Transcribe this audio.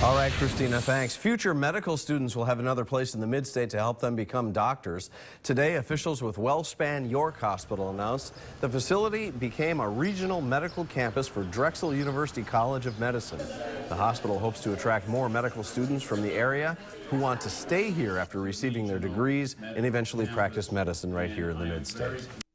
All right, Christina, thanks. Future medical students will have another place in the Mid-State to help them become doctors. Today, officials with WellSpan York Hospital announced the facility became a regional medical campus for Drexel University College of Medicine. The hospital hopes to attract more medical students from the area who want to stay here after receiving their degrees and eventually practice medicine right here in the Mid-State.